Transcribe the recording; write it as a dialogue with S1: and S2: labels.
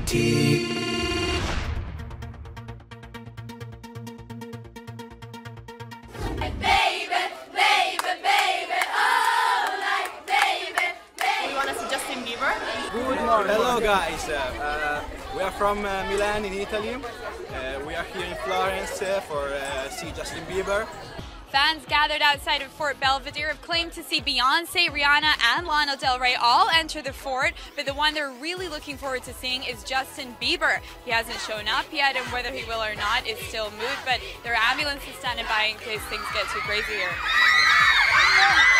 S1: We want to see Justin Bieber.
S2: Good morning. Hello guys, we are from Milan in Italy. We are here in Florence for see Justin Bieber.
S3: Fans gathered outside of Fort Belvedere have claimed to see Beyonce, Rihanna and Lana Del Rey all enter the fort, but the one they're really looking forward to seeing is Justin Bieber. He hasn't shown up yet, and whether he will or not is still moot, but their ambulance is standing by in case things get too crazy here.